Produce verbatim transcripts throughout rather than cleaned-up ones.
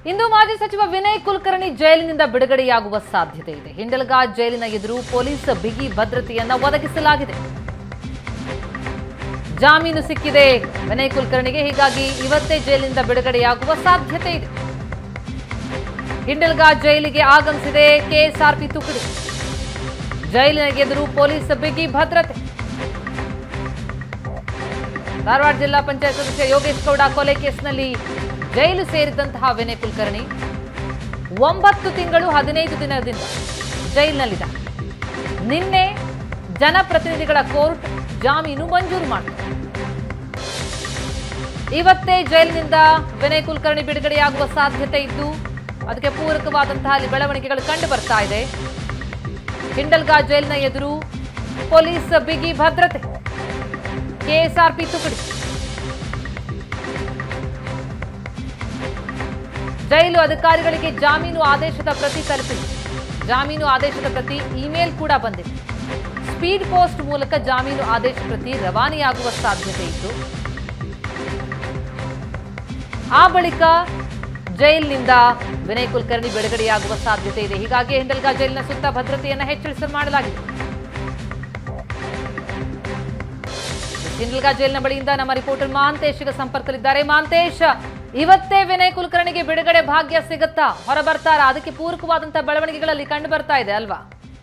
ಇಂದು ಮಾಜಿ ಸಚಿವ ವಿನಯ್ ಕುಲಕರ್ಣಿ ಜೈಲಿನಿಂದ ಬಿಡುಗಡೆಯಾಗುವ ಸಾಧ್ಯತೆ ಇದೆ. ಹಿಂಡಲ್ಗಾ ಜೈಲಿನ ಎದುರು ಪೊಲೀಸ್ ಬಿಗಿ ಭದ್ರತೆಯನ್ನ ಒದಗಿಸಲಾಗಿದೆ. ಜಾಮೀನು ಸಿಕ್ಕಿದೆ ವಿನಯ್ ಕುಲಕರ್ಣಿಗೆ, ಹೀಗಾಗಿ ಇವತ್ತೇ ಜೈಲಿನಿಂದ ಬಿಡುಗಡೆಯಾಗುವ ಸಾಧ್ಯತೆ ಇದೆ. ಹಿಂಡಲ್ಗಾ ಜೈಲಿಗೆ ಆಗಮಿಸಿದೆ ಕೆಎಸ್ಆರ್ಪಿ ತುಕಡಿ. ಜೈಲಿನ ಎದುರು ಪೊಲೀಸ್ ಬಿಗಿ ಭದ್ರತೆ. ಧಾರವಾಡ ಜಿಲ್ಲಾ ಪಂಚಾಯತ್ ಸದಸ್ಯ ಯೋಗೇಶ್ ಗೌಡ ಕೊಲೆ ಕೇಸ್ನಲ್ಲಿ ಜೈಲು ಸೇರಿದಂತಹ ವಿನಯ್ ಕುಲಕರ್ಣಿ ಒಂಬತ್ತು ತಿಂಗಳು ಹದಿನೈದು ದಿನದಿಂದ ಜೈಲಿನಲ್ಲಿದ್ದ. ನಿನ್ನೆ ಜನಪ್ರತಿನಿಧಿಗಳ ಕೋರ್ಟ್ ಜಾಮೀನು ಮಂಜೂರು ಮಾಡಿತು. ಇವತ್ತೇ ಜೈಲಿನಿಂದ ವಿನಯ್ ಕುಲಕರ್ಣಿ ಬಿಡುಗಡೆಯಾಗುವ ಸಾಧ್ಯತೆ ಇದ್ದು ಅದಕ್ಕೆ ಪೂರಕವಾದಂತಹ ಅಲ್ಲಿ ಬೆಳವಣಿಗೆಗಳು ಕಂಡು ಬರ್ತಾ ಇದೆ. ಹಿಂಡಲ್ಗಾ ಜೈಲಿನ ಎದುರು ಪೊಲೀಸ್ ಬಿಗಿ ಭದ್ರತೆ, ಕೆಎಸ್ಆರ್ಪಿ ತುಕಡಿ. ಜೈಲು ಅಧಿಕಾರಿಗಳಿಗೆ ಜಾಮೀನು ಆದೇಶದ ಪ್ರತಿ ತಲುಪಿದೆ. ಜಾಮೀನು ಆದೇಶದ ಪ್ರತಿ ಇಮೇಲ್ ಕೂಡ ಬಂದಿದೆ. ಸ್ಪೀಡ್ ಪೋಸ್ಟ್ ಮೂಲಕ ಜಾಮೀನು ಆದೇಶ ಪ್ರತಿ ರವಾನೆಯಾಗುವ ಸಾಧ್ಯತೆ ಇದ್ದು ಆ ಬಳಿಕ ಜೈಲಿನಿಂದ ವಿನಯ್ ಕುಲಕರ್ಣಿ ಬಿಡುಗಡೆಯಾಗುವ ಸಾಧ್ಯತೆ ಇದೆ. ಹೀಗಾಗಿ ಹಿಂಡಲ್ಗಾ ಜೈಲಿನ ಸುತ್ತ ಭದ್ರತೆಯನ್ನು ಹೆಚ್ಚಿಸ ಮಾಡಲಾಗಿದೆ. ಹಿಂಡಲ್ಗಾ ಜೈಲಿನ ಬಳಿಯಿಂದ ನಮ್ಮ ರಿಪೋರ್ಟರ್ ಮಹಾಂತೇಶ್ ಈಗ ಸಂಪರ್ಕದಲ್ಲಿದ್ದಾರೆ. ಮಹಾಂತೇಶ್, ಇವತ್ತೇ ವಿನಯ್ ಕುಲಕರ್ಣಿಗೆ ಬಿಡುಗಡೆ ಭಾಗ್ಯ ಸಿಗುತ್ತಾ, ಹೊರ ಬರ್ತಾರಾ? ಅದಕ್ಕೆ ಪೂರಕವಾದಂತಹ ಬೆಳವಣಿಗೆಗಳಲ್ಲಿ ಕಂಡು ಬರ್ತಾ ಇದೆ ಅಲ್ವಾ?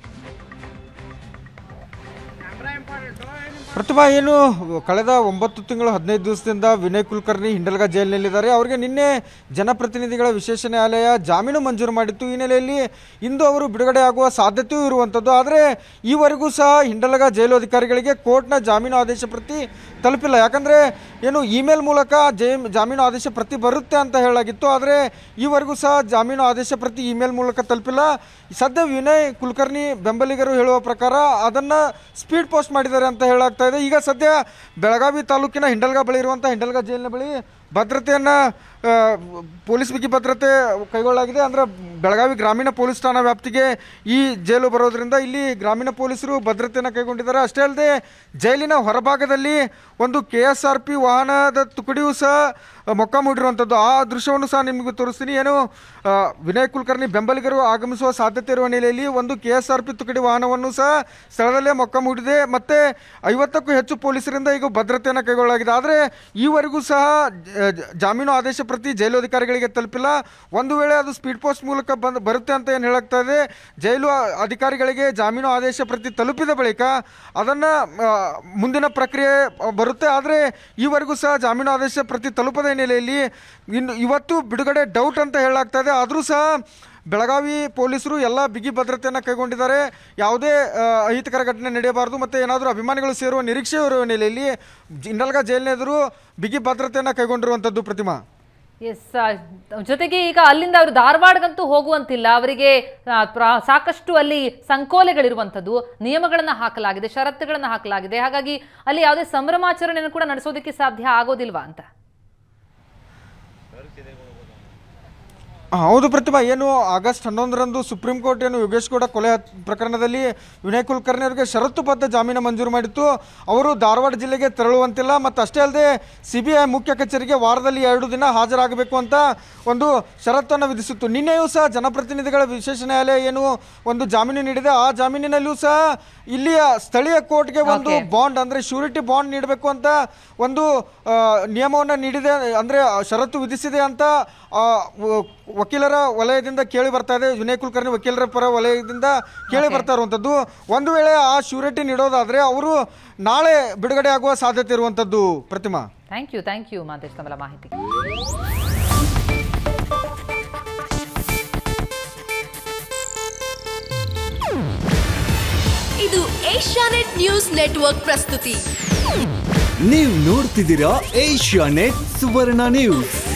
ಪ್ರತಿಭಾ, ಏನು ಕಳೆದ ಒಂಬತ್ತು ತಿಂಗಳು ಹದಿನೈದು ದಿವಸದಿಂದ ವಿನಯ್ ಕುಲಕರ್ಣಿ ಹಿಂಡಲ್ಗಾ ಜೈಲಿನಲ್ಲಿದ್ದಾರೆ. ಅವರಿಗೆ ನಿನ್ನೆ ಜನಪ್ರತಿನಿಧಿಗಳ ವಿಶೇಷ ನ್ಯಾಯಾಲಯ ಜಾಮೀನು ಮಂಜೂರು ಮಾಡಿತ್ತು. ಈ ಹಿನ್ನೆಲೆಯಲ್ಲಿ ಇಂದು ಅವರು ಬಿಡುಗಡೆ ಆಗುವ ಸಾಧ್ಯತೆಯೂ ಇರುವಂಥದ್ದು. ಆದರೆ ಈವರೆಗೂ ಸಹ ಹಿಂಡಲ್ಗಾ ಜೈಲು ಅಧಿಕಾರಿಗಳಿಗೆ ಕೋರ್ಟ್ನ ಜಾಮೀನು ಆದೇಶ ಪ್ರತಿ ತಲುಪಿಲ್ಲ. ಯಾಕಂದರೆ ಏನು ಇಮೇಲ್ ಮೂಲಕ ಜೈ ಜಾಮೀನು ಆದೇಶ ಪ್ರತಿ ಬರುತ್ತೆ ಅಂತ ಹೇಳಲಾಗಿತ್ತು. ಆದರೆ ಈವರೆಗೂ ಸಹ ಜಾಮೀನು ಆದೇಶ ಪ್ರತಿ ಇಮೇಲ್ ಮೂಲಕ ತಲುಪಿಲ್ಲ. ಸದ್ಯ ವಿನಯ್ ಕುಲಕರ್ಣಿ ಬೆಂಬಲಿಗರು ಹೇಳುವ ಪ್ರಕಾರ ಅದನ್ನು ಸ್ಪೀಡ್ ಪೋಸ್ಟ್ ಮಾಡಿದ್ದಾರೆ ಅಂತ ಹೇಳಲಾಗ್ತಾ ಇದೆ. ಈಗ ಸದ್ಯ ಬೆಳಗಾವಿ ತಾಲೂಕಿನ ಹಿಂಡಲ್ಗಾ ಬಳಿ ಇರುವಂಥ ಹಿಂಡಲ್ಗಾ ಜೈಲಿನ ಬಳಿ ಭದ್ರತೆಯನ್ನು ಪೊಲೀಸ್ ಬಿಗಿ ಭದ್ರತೆ ಕೈಗೊಳ್ಳಲಾಗಿದೆ. ಅಂದರೆ ಬೆಳಗಾವಿ ಗ್ರಾಮೀಣ ಪೊಲೀಸ್ ಠಾಣಾ ವ್ಯಾಪ್ತಿಗೆ ಈ ಜೈಲು ಬರೋದ್ರಿಂದ ಇಲ್ಲಿ ಗ್ರಾಮೀಣ ಪೊಲೀಸರು ಭದ್ರತೆಯನ್ನು ಕೈಗೊಂಡಿದ್ದಾರೆ. ಅಷ್ಟೇ ಅಲ್ಲದೆ ಜೈಲಿನ ಹೊರಭಾಗದಲ್ಲಿ ಒಂದು ಕೆ ಎಸ್ ಆರ್ ಪಿ ವಾಹನದ ತುಕಡಿಯೂ ಸಹ ಮೊಕ್ಕಾಮೂಡಿರುವಂಥದ್ದು. ಆ ದೃಶ್ಯವನ್ನು ಸಹ ನಿಮಗೂ ತೋರಿಸ್ತೀನಿ. ಏನು ವಿನಯ್ ಕುಲಕರ್ಣಿ ಬೆಂಬಲಿಗರು ಆಗಮಿಸುವ ಸಾಧ್ಯತೆ ಇರುವ ಹಿನ್ನೆಲೆಯಲ್ಲಿ ಒಂದು ಕೆ ಎಸ್ ಆರ್ ಪಿ ತುಕಡಿ ವಾಹನವನ್ನು ಸಹ ಸ್ಥಳದಲ್ಲೇ ಮೊಕ್ಕಾಮೂಡಿದೆ. ಮತ್ತು ಐವತ್ತಕ್ಕೂ ಹೆಚ್ಚು ಪೊಲೀಸರಿಂದ ಈಗ ಭದ್ರತೆಯನ್ನು ಕೈಗೊಳ್ಳಲಾಗಿದೆ. ಆದರೆ ಈವರೆಗೂ ಸಹ ಜಾಮೀನು ಆದೇಶ ಪ್ರತಿ ಜೈಲು ಅಧಿಕಾರಿಗಳಿಗೆ ತಲುಪಿಲ್ಲ. ಒಂದು ವೇಳೆ ಅದು ಸ್ಪೀಡ್ ಪೋಸ್ಟ್ ಮೂಲಕ ಬಂದು ಬರುತ್ತೆ ಅಂತ ಏನು ಹೇಳಾಗ್ತಾ ಇದೆ. ಜೈಲು ಅಧಿಕಾರಿಗಳಿಗೆ ಜಾಮೀನು ಆದೇಶ ಪ್ರತಿ ತಲುಪಿದ ಬಳಿಕ ಅದನ್ನು ಮುಂದಿನ ಪ್ರಕ್ರಿಯೆ ಬರುತ್ತೆ. ಆದರೆ ಈವರೆಗೂ ಸಹ ಜಾಮೀನು ಆದೇಶ ಪ್ರತಿ ತಲುಪದ ಹಿನ್ನೆಲೆಯಲ್ಲಿ ಇನ್ನು ಇವತ್ತು ಬಿಡುಗಡೆ ಡೌಟ್ ಅಂತ ಹೇಳಲಾಗ್ತಾ ಇದೆ. ಆದರೂ ಸಹ ಬೆಳಗಾವಿ ಪೊಲೀಸರು ಎಲ್ಲ ಬಿಗಿ ಭದ್ರತೆಯನ್ನು ಕೈಗೊಂಡಿದ್ದಾರೆ. ಯಾವುದೇ ಅಹಿತಕರ ಘಟನೆ ನಡೆಯಬಾರದು ಮತ್ತು ಏನಾದರೂ ಅಭಿಮಾನಿಗಳು ಸೇರುವ ನಿರೀಕ್ಷೆ ಇರುವ ಹಿನ್ನೆಲೆಯಲ್ಲಿ ಹಿಂಡಲ್ಗಾ ಜೈಲಿನ ಎದುರು ಬಿಗಿ ಭದ್ರತೆಯನ್ನು ಕೈಗೊಂಡಿರುವಂಥದ್ದು. ಪ್ರತಿಮಾ, ಎಸ್, ಜೊತೆಗೆ ಈಗ ಅಲ್ಲಿಂದ ಅವರು ಧಾರವಾಡಗಂತೂ ಹೋಗುವಂತಿಲ್ಲ. ಅವರಿಗೆ ಸಾಕಷ್ಟು ಅಲ್ಲಿ ಸಂಕೋಲೆಗಳಿರುವಂಥದ್ದು, ನಿಯಮಗಳನ್ನು ಹಾಕಲಾಗಿದೆ, ಷರತ್ತುಗಳನ್ನು ಹಾಕಲಾಗಿದೆ. ಹಾಗಾಗಿ ಅಲ್ಲಿ ಯಾವುದೇ ಸಂಭ್ರಮಾಚರಣೆಯನ್ನು ಕೂಡ ನಡೆಸೋದಕ್ಕೆ ಸಾಧ್ಯ ಆಗೋದಿಲ್ವಾ ಅಂತ? ಹೌದು ಪ್ರತಿಭಾ, ಏನು ಆಗಸ್ಟ್ ಹನ್ನೊಂದರಂದು ಸುಪ್ರೀಂ ಕೋರ್ಟ್ ಏನು ಯೋಗೇಶ್ ಗೌಡ ಕೊಲೆ ಪ್ರಕರಣದಲ್ಲಿ ವಿನಯ್ ಕುಲಕರ್ಣಿ ಅವರಿಗೆ ಷರತ್ತುಬದ್ಧ ಜಾಮೀನು ಮಂಜೂರು ಮಾಡಿತ್ತು. ಅವರು ಧಾರವಾಡ ಜಿಲ್ಲೆಗೆ ತೆರಳುವಂತಿಲ್ಲ. ಮತ್ತು ಅಷ್ಟೇ ಅಲ್ಲದೆ ಸಿ ಬಿ ಐ ಮುಖ್ಯ ಕಚೇರಿಗೆ ವಾರದಲ್ಲಿ ಎರಡು ದಿನ ಹಾಜರಾಗಬೇಕು ಅಂತ ಒಂದು ಷರತ್ತನ್ನು ವಿಧಿಸಿತ್ತು. ನಿನ್ನೆಯೂ ಸಹ ಜನಪ್ರತಿನಿಧಿಗಳ ವಿಶೇಷ ನ್ಯಾಯಾಲಯ ಏನು ಒಂದು ಜಾಮೀನು ನೀಡಿದೆ. ಆ ಜಾಮೀನಿನಲ್ಲೂ ಸಹ ಇಲ್ಲಿಯ ಸ್ಥಳೀಯ ಕೋರ್ಟ್ಗೆ ಒಂದು ಬಾಂಡ್ ಅಂದರೆ ಶ್ಯೂರಿಟಿ ಬಾಂಡ್ ನೀಡಬೇಕು ಅಂತ ಒಂದು ನಿಯಮವನ್ನು ನೀಡಿದೆ, ಅಂದರೆ ಷರತ್ತು ವಿಧಿಸಿದೆ ಅಂತ ವಕೀಲರ ವಲಯದಿಂದ ಕೇಳಿ ಬರ್ತಾ ಇದೆ. ವಿನಯ್ ಕುಲಕರ್ಣಿ ವಕೀಲರ ಪರ ವಲಯದಿಂದ ಕೇಳಿ ಬರ್ತಾ ಇರುವಂಥದ್ದು. ಒಂದು ವೇಳೆ ಆ ಶ್ಯೂರಿಟಿ ನೀಡೋದಾದರೆ ಅವರು ನಾಳೆ ಬಿಡುಗಡೆ ಆಗುವ ಸಾಧ್ಯತೆ ಇರುವಂಥದ್ದು. Prathima, thank you thank you Mathesh ತಮ್ಮ ಮಾಹಿತಿ. ಇದು ಏಷ್ಯಾನೆಟ್ ನ್ಯೂಸ್ ನೆಟ್ವರ್ಕ್ ಪ್ರಸ್ತುತಿ. ನೀವು ನೋಡ್ತಿದ್ದೀರಾ ಏಷ್ಯಾನೆಟ್ ಸುವರ್ಣ ನ್ಯೂಸ್.